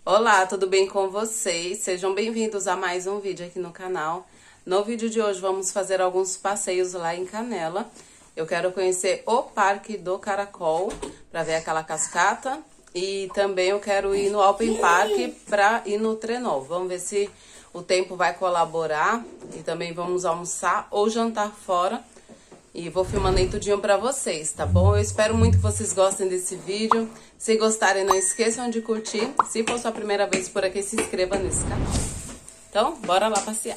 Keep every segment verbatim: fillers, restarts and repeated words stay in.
Olá, tudo bem com vocês? Sejam bem-vindos a mais um vídeo aqui no canal. No vídeo de hoje vamos fazer alguns passeios lá em Canela. Eu quero conhecer o Parque do Caracol para ver aquela cascata e também eu quero ir no Open Park para ir no trenó. Vamos ver se o tempo vai colaborar e também vamos almoçar ou jantar fora. E vou filmando aí tudinho pra vocês, tá bom? Eu espero muito que vocês gostem desse vídeo. Se gostarem, não esqueçam de curtir. Se for sua primeira vez por aqui, se inscreva nesse canal. Então, bora lá passear.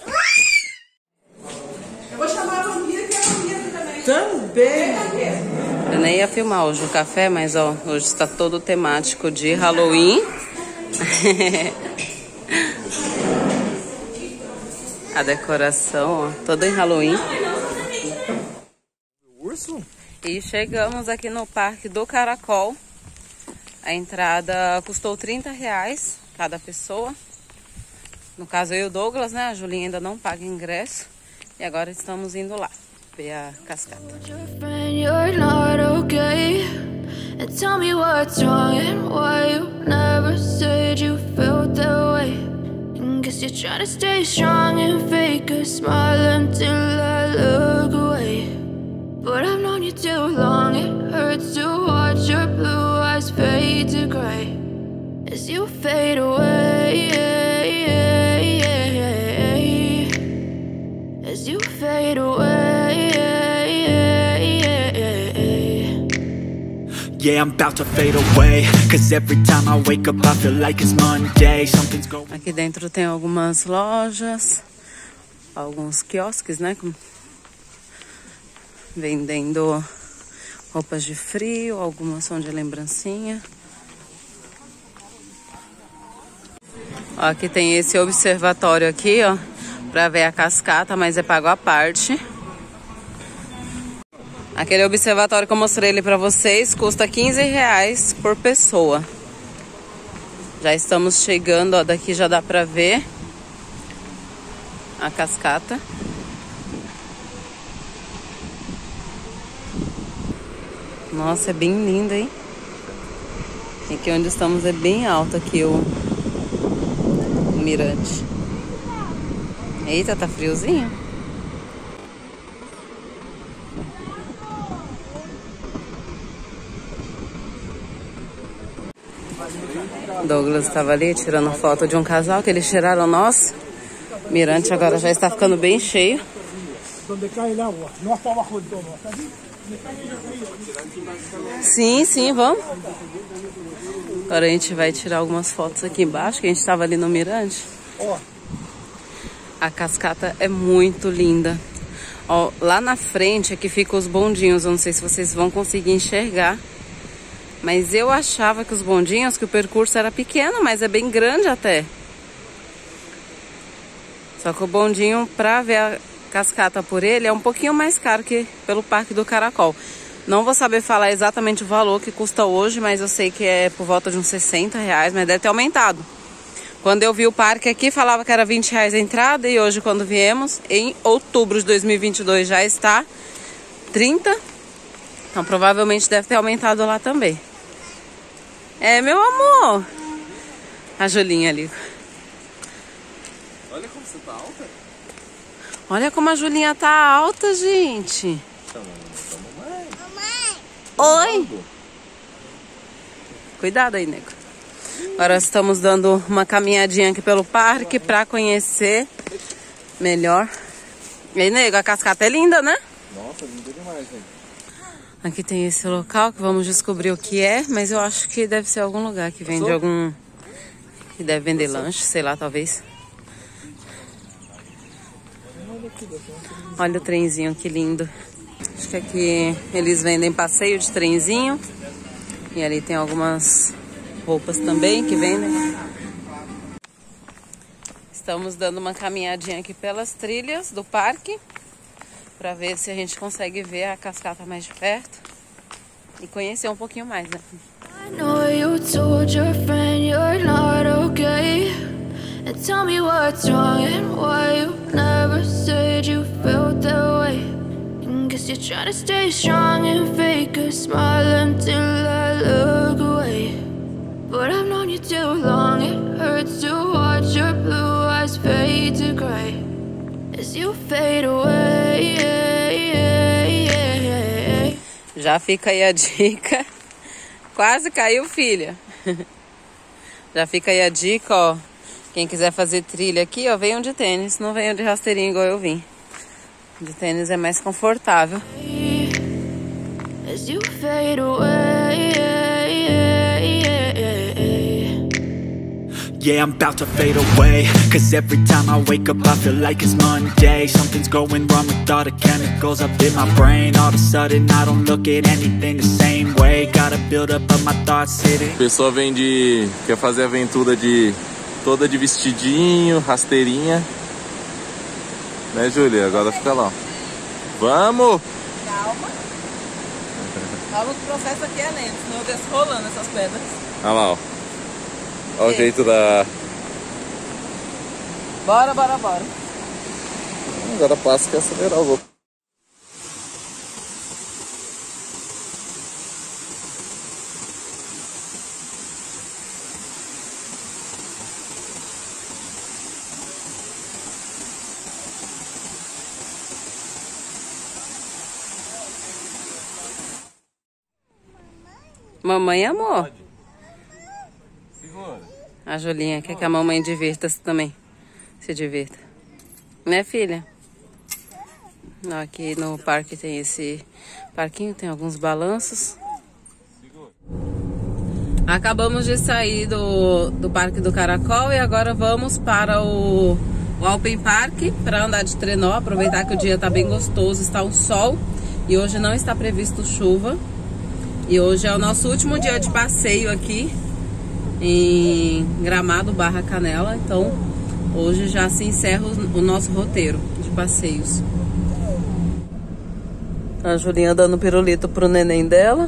Eu vou chamar a Vampira, que é a Vampira também. Também! Eu nem ia filmar hoje o café, mas ó, hoje está todo temático de Halloween. A decoração, ó, toda em Halloween. E chegamos aqui no Parque do Caracol. A entrada custou trinta reais cada pessoa. No caso eu e o Douglas, né? A Julinha ainda não paga ingresso. E agora estamos indo lá ver a cascata. But I've known you too long, it hurts to watch your blue eyes fade to gray as you fade away, as you fade away. Yeah, I'm about to fade away, cause every time I wake up I feel like it's Monday. Something's going. Aqui dentro tem algumas lojas, alguns quiosques, né? Vendendo roupas de frio, algumas são de lembrancinha. Ó, aqui tem esse observatório aqui, ó, pra ver a cascata, mas é pago à parte. Aquele observatório que eu mostrei ele pra vocês custa quinze reais por pessoa. Já estamos chegando, ó, daqui já dá pra ver a cascata. Nossa, é bem linda, hein? E aqui onde estamos é bem alto aqui o, o mirante. Eita, tá friozinho. Douglas estava ali tirando foto de um casal que eles tiraram nós. O mirante agora já está ficando bem cheio. Sim, sim, vamos. Agora a gente vai tirar algumas fotos aqui embaixo, que a gente estava ali no mirante. A cascata é muito linda. Ó, lá na frente aqui ficam os bondinhos. Eu não sei se vocês vão conseguir enxergar, mas eu achava que os bondinhos, que o percurso era pequeno, mas é bem grande até. Só que o bondinho, pra ver a cascata por ele, é um pouquinho mais caro que pelo Parque do Caracol. Não vou saber falar exatamente o valor que custa hoje, mas eu sei que é por volta de uns sessenta reais, mas deve ter aumentado. Quando eu vi o parque aqui, falava que era vinte reais a entrada, e hoje quando viemos, em outubro de dois mil e vinte e dois, já está trinta. Então provavelmente deve ter aumentado lá também. É, meu amor! A Julinha ali. Olha como você tá alta. Olha como a Julinha tá alta, gente. Oi! Cuidado aí, nego. Agora estamos dando uma caminhadinha aqui pelo parque para conhecer melhor. E aí, nego, a cascata é linda, né? Nossa, linda demais, gente. Aqui tem esse local que vamos descobrir o que é, mas eu acho que deve ser algum lugar que vende algum... que deve vender lanche, sei lá, talvez. Olha o trenzinho, que lindo. Acho que aqui eles vendem passeio de trenzinho. E ali tem algumas roupas também que vendem. Estamos dando uma caminhadinha aqui pelas trilhas do parque para ver se a gente consegue ver a cascata mais de perto e conhecer um pouquinho mais, né? I know you told your friend you're not okay, and tell me what's wrong and why you never said you felt that way. Guess you're trying to stay strong and fake a smile until I look away. But I've known you you too long. It hurts to watch your blue eyes fade to gray as you fade away. Já fica aí a dica. Quase caiu, filha. Já fica aí a dica, ó. Quem quiser fazer trilha aqui, ó, venham de tênis. Não venham de rasteirinho igual eu vim. De tênis é mais confortável. As you fade away. Yeah, I'm about to fade away, cause every time I wake up I feel like it's Monday. Something's going wrong with all the chemicals up in my brain. All of a sudden I don't look at anything the same way. Gotta build up of my thoughts sitting. A pessoa vem de... quer fazer aventura de... toda de vestidinho, rasteirinha. Né, Júlia? Agora fica lá. Vamos! Calma. Calma que o processo aqui é lento, senão eu desço rolando essas pedras. Olha lá, ó. Olha o jeito da... Bora, bora, bora. Agora passa que acelerar o louco. Mamãe, amor. Segura. A Julinha quer que a mamãe divirta-se também. Se divirta. Né, filha? Aqui no parque tem esse parquinho, tem alguns balanços. Acabamos de sair do, do Parque do Caracol e agora vamos para o, o Alpen Park para andar de trenó. Aproveitar que o dia está bem gostoso, está um sol e hoje não está previsto chuva. E hoje é o nosso último dia de passeio aqui em Gramado barra Canela. Então hoje já se encerra o nosso roteiro de passeios. A Julinha dando pirulito pro neném dela.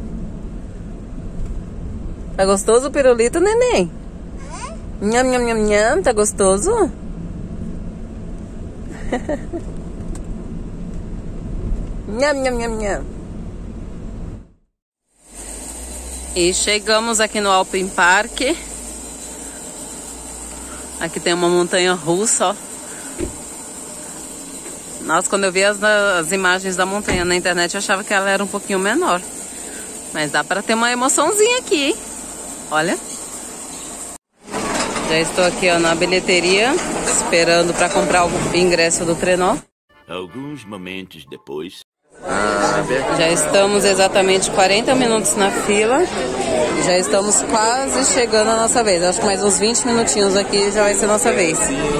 Tá gostoso o pirulito, neném? Nham, nham, nham, nham. Tá gostoso? Nham, nham, nham, nham. E chegamos aqui no Alpen Park. Aqui tem uma montanha russa, ó. Nossa, quando eu vi as, as imagens da montanha na internet, eu achava que ela era um pouquinho menor. Mas dá pra ter uma emoçãozinha aqui, hein? Olha. Já estou aqui, ó, na bilheteria, esperando pra comprar o ingresso do trenó. Alguns momentos depois... Já estamos exatamente quarenta minutos na fila. Já estamos quase chegando a nossa vez. Acho que mais uns vinte minutinhos aqui já vai ser a nossa vez.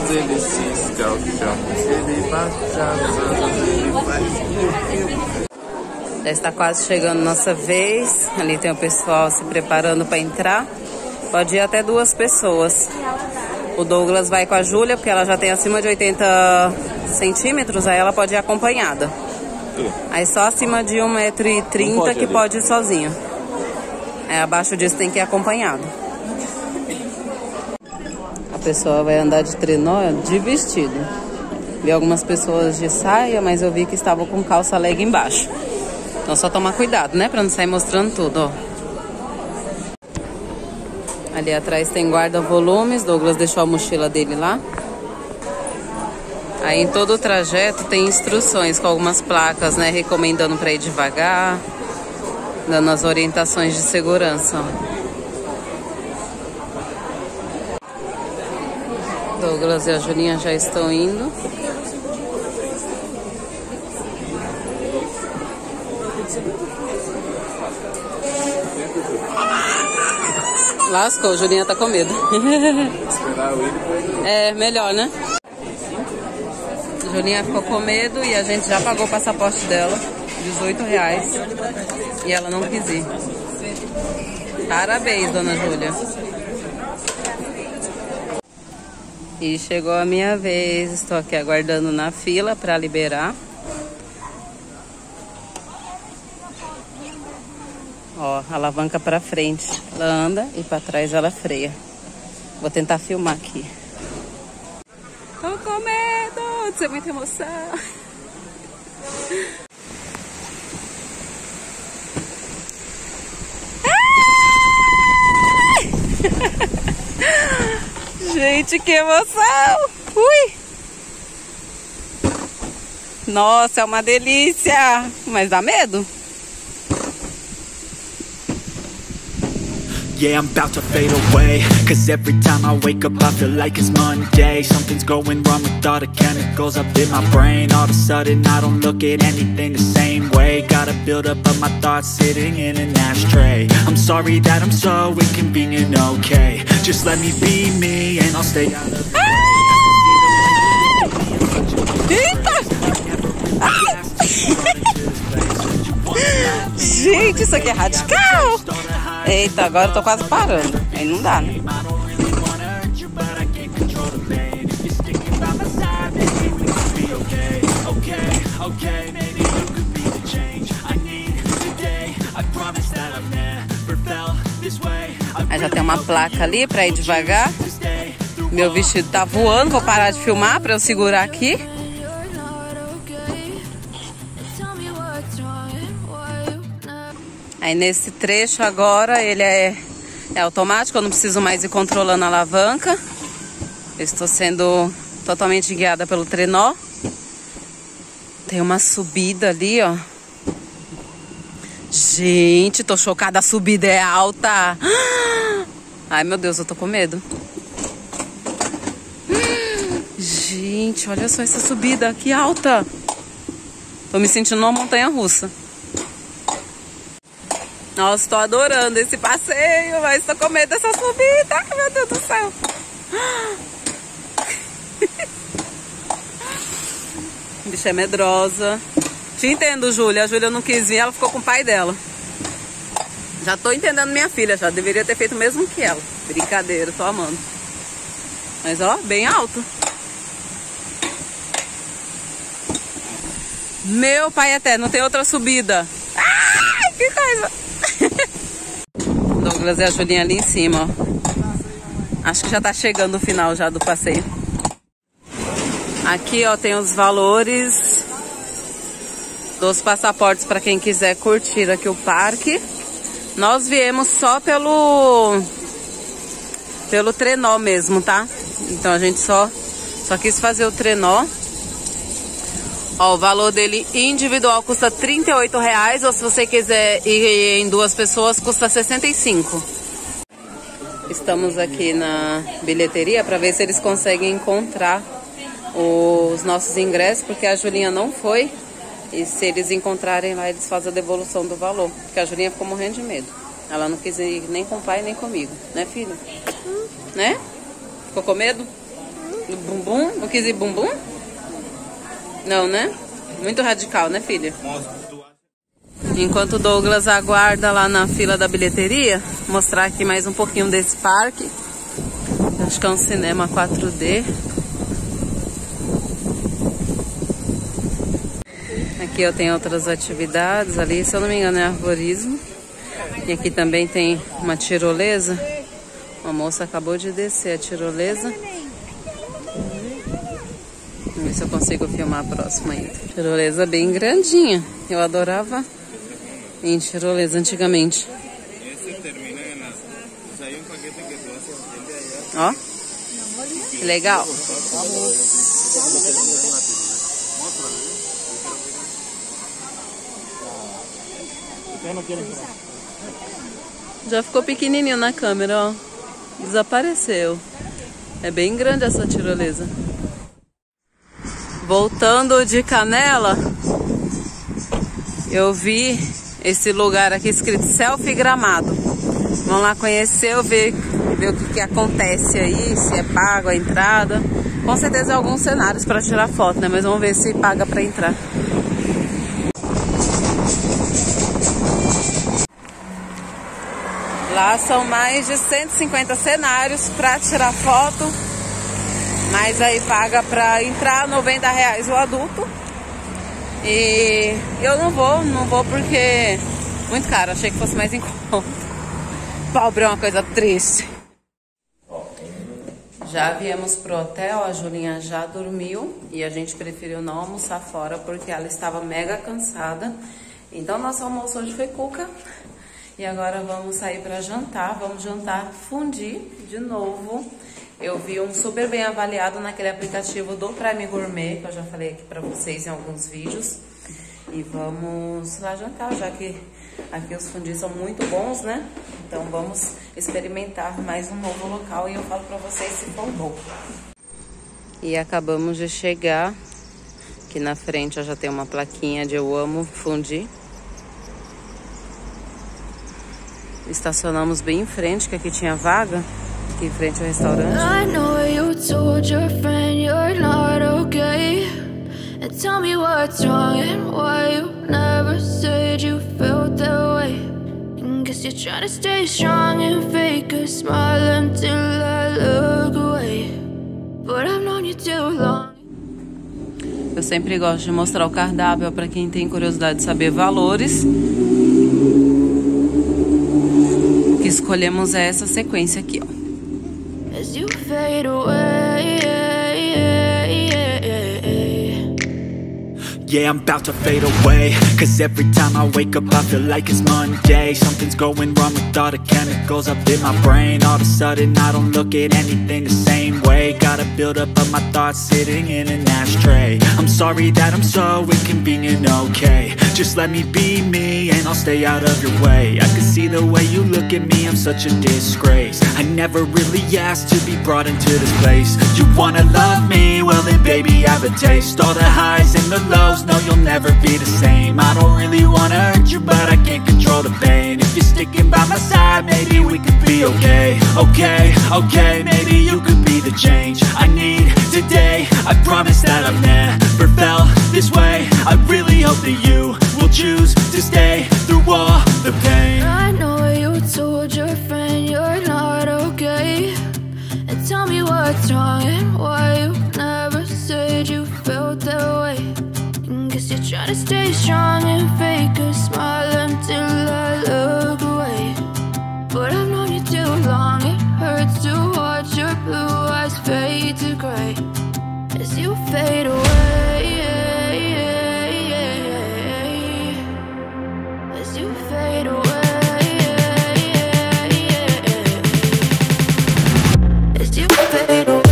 Já está quase chegando a nossa vez. Ali tem o pessoal se preparando para entrar. Pode ir até duas pessoas. O Douglas vai com a Júlia, porque ela já tem acima de oitenta centímetros, aí ela pode ir acompanhada. Aí só acima de um metro e trinta que pode ir sozinho. É, abaixo disso tem que ir acompanhado. A pessoa vai andar de trenó de vestido. Vi algumas pessoas de saia, mas eu vi que estavam com calça leg embaixo. Então só tomar cuidado, né? Pra não sair mostrando tudo, ó. Ali atrás tem guarda-volumes. Douglas deixou a mochila dele lá. Aí em todo o trajeto tem instruções com algumas placas, né? Recomendando para ir devagar, dando as orientações de segurança. Douglas e a Julinha já estão indo. Lascou, a Julinha tá com medo. É, melhor, né? A Julinha ficou com medo e a gente já pagou o passaporte dela, dezoito reais, e ela não quis ir. Parabéns, dona Júlia. E chegou a minha vez, estou aqui aguardando na fila para liberar. Ó, alavanca para frente, ela anda e para trás ela freia. Vou tentar filmar aqui. Tô com medo de ser muita emoção. Gente, que emoção! Ui! Nossa, é uma delícia! Mas dá medo? Yeah, I'm about to fade away, cause every time I wake up I feel like it's Monday. Something's going wrong with all the chemicals up in my brain. All of a sudden I don't look at anything the same way. Gotta build up of my thoughts sitting in an ashtray. I'm sorry that I'm so inconvenient, okay. Just let me be me and I'll stay out of the way. Gente, isso aqui é radical! Eita, agora eu tô quase parando. Aí não dá, né? Aí já tem uma placa ali pra ir devagar. Meu vestido tá voando, vou parar de filmar pra eu segurar aqui. Aí nesse trecho agora ele é, é automático, eu não preciso mais ir controlando a alavanca. Eu estou sendo totalmente guiada pelo trenó. Tem uma subida ali, ó. Gente, tô chocada, a subida é alta. Ai, meu Deus, eu tô com medo. Gente, olha só essa subida, que alta. Tô me sentindo numa montanha-russa. Nossa, tô adorando esse passeio, mas tô com medo dessa subida. Ai, meu Deus do céu. Bicha é medrosa. Te entendo, Júlia. A Júlia não quis vir, ela ficou com o pai dela. Já tô entendendo minha filha, já deveria ter feito o mesmo que ela. Brincadeira, tô amando. Mas ó, bem alto. Meu pai eterno, tem outra subida. Ai, que coisa. Douglas e a Julinha ali em cima, ó. Acho que já tá chegando o final já do passeio. Aqui, ó, tem os valores dos passaportes para quem quiser curtir aqui o parque. Nós viemos só pelo pelo trenó mesmo, tá? Então a gente só só quis fazer o trenó. Ó, o valor dele individual custa trinta e oito reais, ou se você quiser ir em duas pessoas, custa sessenta e cinco. Estamos aqui na bilheteria para ver se eles conseguem encontrar os nossos ingressos, porque a Julinha não foi. E se eles encontrarem lá, eles fazem a devolução do valor. Porque a Julinha ficou morrendo de medo. Ela não quis ir nem com o pai, nem comigo. Né, filha? Hum. Né? Ficou com medo? Do bumbum? Não quis ir bumbum? Não, né? Muito radical, né, filha? Enquanto o Douglas aguarda lá na fila da bilheteria, mostrar aqui mais um pouquinho desse parque. Acho que é um cinema quatro D. Aqui eu tenho outras atividades ali, se eu não me engano é arborismo. E aqui também tem uma tirolesa. Uma moça acabou de descer a tirolesa. Vamos ver se eu consigo filmar a próxima aí. Tirolesa bem grandinha. Eu adorava em tirolesa antigamente. Ó, que legal. Já ficou pequenininho na câmera, ó. Desapareceu. É bem grande essa tirolesa. Voltando de Canela, eu vi esse lugar aqui escrito Selfie Gramado. Vamos lá conhecer, ver, ver o que, que acontece aí, se é pago a entrada. Com certeza alguns cenários para tirar foto, né? Mas vamos ver se paga para entrar. Lá são mais de cento e cinquenta cenários para tirar foto. Mas aí paga pra entrar noventa reais o adulto. E eu não vou, não vou porque muito caro, achei que fosse mais em conta. Pobre é uma coisa triste. Já viemos pro hotel, a Julinha já dormiu e a gente preferiu não almoçar fora porque ela estava mega cansada. Então nosso almoço hoje foi cuca. E agora vamos sair para jantar, vamos jantar fondue de novo. Eu vi um super bem avaliado naquele aplicativo do Prime Gourmet, que eu já falei aqui para vocês em alguns vídeos. E vamos lá jantar, já que aqui os fundios são muito bons, né? Então vamos experimentar mais um novo local e eu falo para vocês se for bom. E acabamos de chegar. Aqui na frente já tem uma plaquinha de eu amo fondue. Estacionamos bem em frente, que aqui tinha vaga. Aqui em frente ao restaurante. I know you told your friend you're not okay. And tell me what's wrong and why you never said you felt that way. And guess you're trying to stay strong and fake a smile until I look away. But I've known you too long. Eu sempre gosto de mostrar o cardápio para quem tem curiosidade de saber valores. O que escolhemos é essa sequência aqui, ó. As you fade away, yeah, I'm about to fade away. Cause every time I wake up I feel like it's Monday. Something's going wrong with all the chemicals up in my brain. All of a sudden I don't look at anything the same way. Gotta build up of my thoughts sitting in an ashtray. I'm sorry that I'm so inconvenient, okay. Just let me be me and I'll stay out of your way. I can see the way you look at me, I'm such a disgrace. I never really asked to be brought into this place. You wanna love me? Well then baby have a taste. All the highs and the lows, no you'll never be the same. I don't really wanna hurt you but I can't control the pain. If you're sticking by my side maybe we could be okay. Okay, okay, maybe you could be the change I need today. I promise that I've never felt this way. I really hope that you will choose to stay through all the pain. I know you told your friend you're not okay. And tell me what's wrong and why you never said you felt that way. And guess you're trying to stay strong and fake a smile until I look away. But I've known you too long, it hurts to watch your blue eyes fade to gray as you fade away. As you fade away. As you fade away.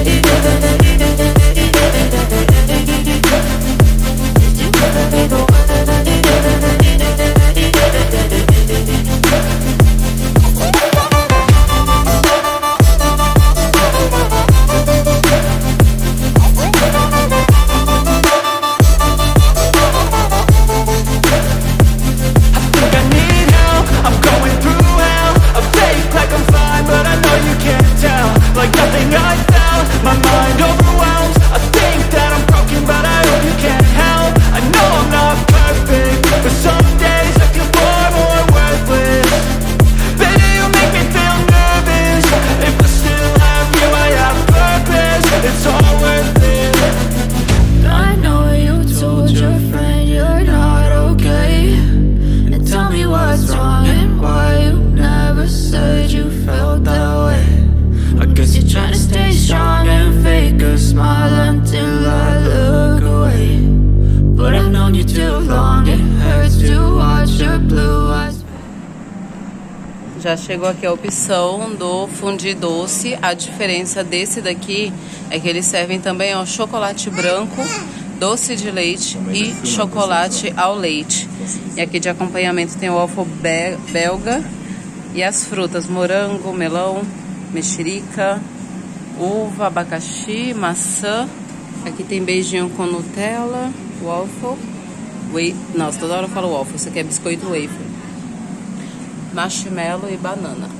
Já chegou aqui a opção do fondue doce. A diferença desse daqui é que eles servem também ao chocolate branco, doce de leite e chocolate ao leite. E aqui de acompanhamento tem o waffle belga e as frutas: morango, melão, mexerica, uva, abacaxi, maçã. Aqui tem beijinho com Nutella, waffle, whey. Nossa, toda hora eu falo waffle, isso aqui é biscoito wafer, marshmallow e banana.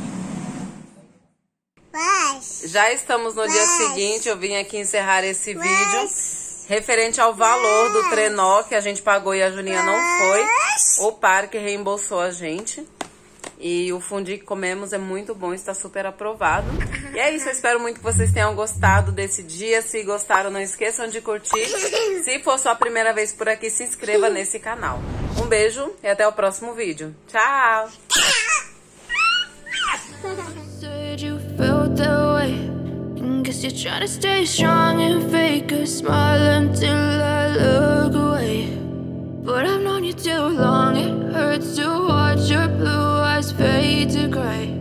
Já estamos no dia seguinte, eu vim aqui encerrar esse vídeo referente ao valor do trenó que a gente pagou e a Juninha não foi. O parque reembolsou a gente. E o fondue que comemos é muito bom, está super aprovado. E é isso, eu espero muito que vocês tenham gostado desse dia. Se gostaram, não esqueçam de curtir. Se for sua primeira vez por aqui, se inscreva nesse canal. Um beijo e até o próximo vídeo. Tchau! Guess you're trying to stay strong and fake a smile until I look away. But I've known you too long, it hurts to watch your blue eyes fade to gray.